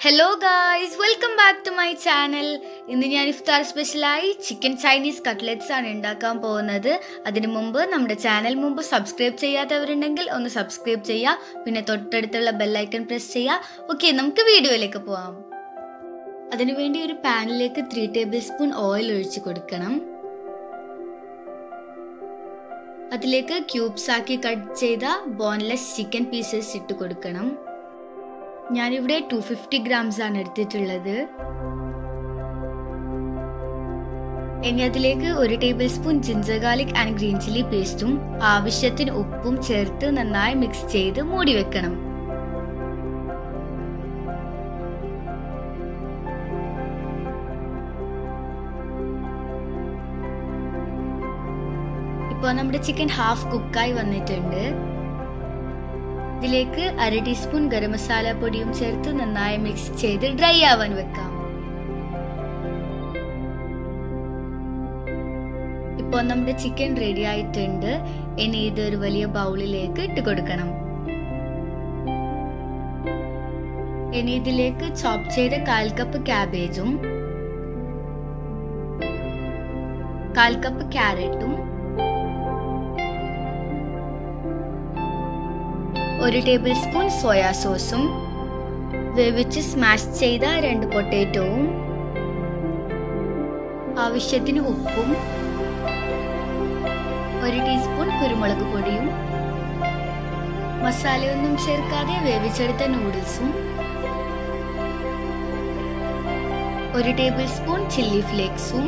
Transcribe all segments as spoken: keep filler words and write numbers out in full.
Hello guys, welcome back to my channel. ഇന്ന് ഞാൻ ഇഫ്താർ സ്പെഷ്യലായി ചിക്കൻ ചൈനീസ് കട്ട്ലറ്റ്സ് ആണ് ഉണ്ടാക്കാൻ പോകുന്നത്. അതിനു മുമ്പ് നമ്മുടെ ചാനൽ മുമ്പ് സബ്സ്ക്രൈബ് ചെയ്യാത്തവരുണ്ടെങ്കിൽ ഒന്ന് സബ്സ്ക്രൈബ് ചെയ്യുക, പിന്നെ തൊട്ടടുത്തുള്ള ബെൽ ഐക്കൺ പ്രസ് ചെയ്യുക. ഓക്കേ, നമുക്ക് വീഡിയോയിലേക്ക് പോവാം. അതിനുവേണ്ടി ഒരു പാനിലേക്ക് ത്രീ ടേബിൾ സ്പൂൺ ഓയിൽ ഒഴിച്ചു കൊടുക്കണം. അതിലേക്ക് ക്യൂബ്സ് ആക്കി കട്ട് ചെയ്ത ബോൺലെസ് ചിക്കൻ പീസസ് ഇട്ട് കൊടുക്കണം. ഞാനിവിടെ ടു ഫിഫ്റ്റി ഗ്രാംസ് ആണ് എടുത്തിട്ടുള്ളത്. ഇനി അതിലേക്ക് ഒരു table spoon ginger garlic and green chilli പേസ്റ്റും ആവശ്യത്തിന് ഉപ്പും ചേർത്ത് നന്നായി മിക്സ് ചെയ്ത് മൂടി വെക്കണം. ഇപ്പോൾ നമ്മുടെ ചിക്കൻ ഹാഫ് കുക്കായി വന്നിട്ടുണ്ട്. ഇതിലേക്ക് അര ടീസ്പൂൺ ഗരം മസാല പൊടിയും ചേർത്ത് നന്നായി മിക്സ് ചെയ്ത് ഡ്രൈ ആവാൻ വെക്കാം. ഇപ്പോൾ നമ്മുടെ ചിക്കൻ റെഡി ആയിട്ടുണ്ട്. ഇനി ഇതൊരു വലിയ ബൗളിലേക്ക് ഇട്ട് കൊടുക്കണം. ഇനി ഇതിലേക്ക് ചോപ്പ് ചെയ്ത കാൽ കപ്പ് ക്യാബേജും കാൽ കപ്പ് ക്യാരറ്റും ഒരു ടേബിൾ സ്പൂൺ സോയാ സോസും വേവിച്ച് സ്മാഷ് ചെയ്ത രണ്ട് പൊട്ടാറ്റോവും ആവശ്യത്തിന് ഉപ്പും ഒരു ടീസ്പൂൺ കുരുമുളക് പൊടിയും മസാലയൊന്നും ചേർക്കാതെ വേവിച്ചെടുത്ത നൂഡിൽസും ഒരു ടേബിൾ സ്പൂൺ ചില്ലി ഫ്ലേക്സും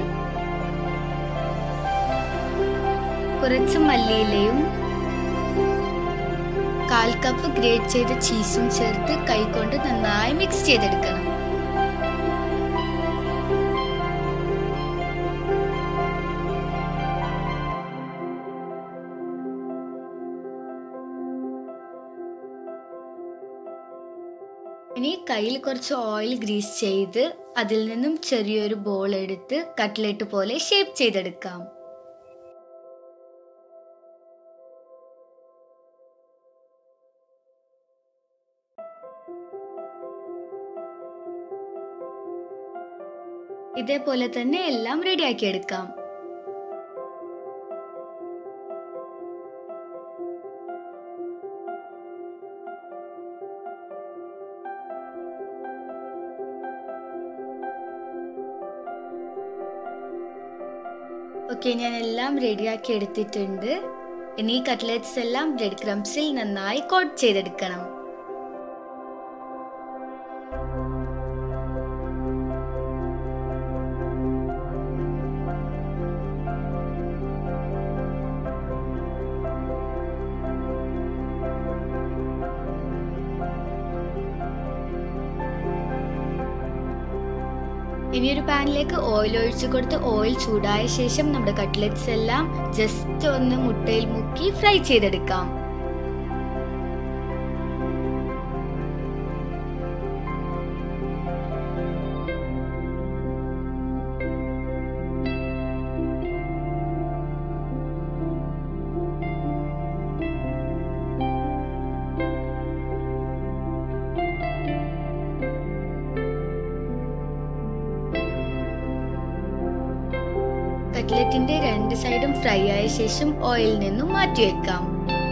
കുറച്ച് മല്ലിയിലയും കാൽ കപ്പ് ഗ്രേറ്റ് ചെയ്ത ചീസും ചേർത്ത് കൈകൊണ്ട് നന്നായി മിക്സ് ചെയ്തെടുക്കണം. ഇനി കയ്യിൽ കുറച്ച് ഓയിൽ ഗ്രീസ് ചെയ്ത് അതിൽ നിന്നും ചെറിയൊരു ബോൾ എടുത്ത് കട്ട്ലറ്റ് പോലെ ഷേപ്പ് ചെയ്തെടുക്കാം. ഇതേപോലെ തന്നെ എല്ലാം റെഡിയാക്കി എടുക്കാം. ഓക്കെ, ഞാൻ എല്ലാം റെഡിയാക്കി എടുത്തിട്ടുണ്ട്. ഇനി കട്ട്ലറ്റ്സ് എല്ലാം ബ്രെഡ് ക്രംസിൽ നന്നായി കോട്ട് ചെയ്തെടുക്കണം. ഇനി ഒരു പാനിലേക്ക് ഓയിൽ ഒഴിച്ചു കൊടുത്ത് ഓയിൽ ചൂടായ ശേഷം നമ്മുടെ കട്ട്ലറ്റ്സ് എല്ലാം ജസ്റ്റ് ഒന്ന് മുട്ടയിൽ മുക്കി ഫ്രൈ ചെയ്തെടുക്കാം. കട്ട്ലറ്റിന്റെ രണ്ട് സൈഡും ഫ്രൈ ആയ ശേഷം ഓയിലിൽ നിന്നും മാറ്റിവെക്കാം.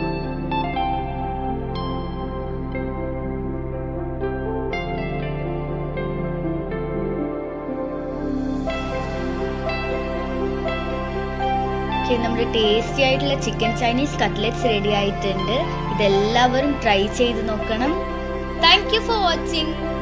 നമ്മുടെ ടേസ്റ്റി ആയിട്ടുള്ള ചിക്കൻ ചൈനീസ് കട്ട്ലറ്റ്സ് റെഡി ആയിട്ടുണ്ട്. ഇതെല്ലാവരും ട്രൈ ചെയ്ത് നോക്കണം. Thank you for watching.